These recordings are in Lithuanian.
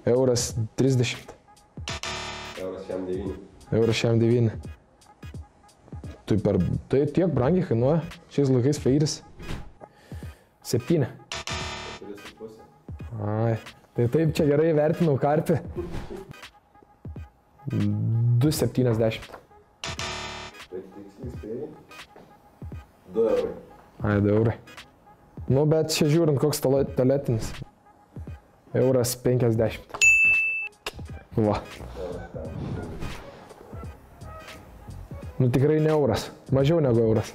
Euras 30. Euras šiam 9. Euras šiam 9. Tai tiek brangiai kainuoja. Šiais laikais feiris. 7. 4,5. Ai, tai taip čia gerai vertinau karpį. 2,70. Tai tiksliai spėjai. 2 eurai. Ai, 2 eurai. Nu, bet čia žiūrint, koks taletinis. Euras 50. Va. Nu, tikrai ne euras. Mažiau negu euras.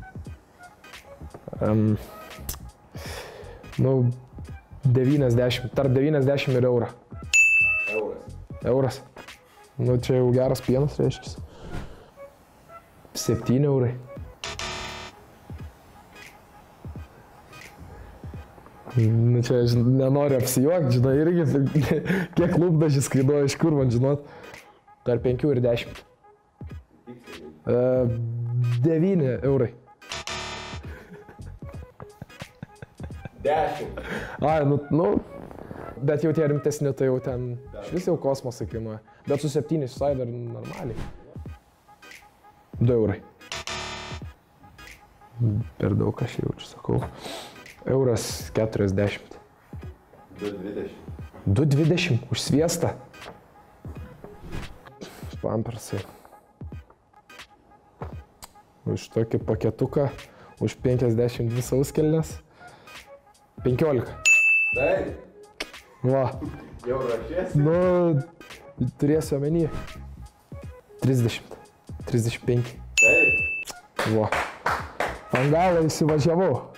Nu, 90. Tarp 90 ir eurą. Euras. Euras. Nu, čia jau geras pienas, reiškia. 7 eurai. Nu, čia nenoriu apsijuokti, žinai, irgi kiek lūpdažis kainuoja, iš kur man žinot. Tarp 5 ir 10. 9 eurai. 10. Ai, nu, bet jau tie rimtesni, tai jau ten vis jau kosmosai kainuoja. Bet su 7 visai dar normaliai. 2 eurai. Per daug aš jaučiu, sakau. Euras 40. 2,20. 2,20 už sviestą. Pampersai. Už tokį paketuką, už 52 sauskelnes. 15. Taip. Va. Jau rašėsi. Nu, turėsiu omeny. 30. 35. Taip. Va. Ant galo įsivažiavau.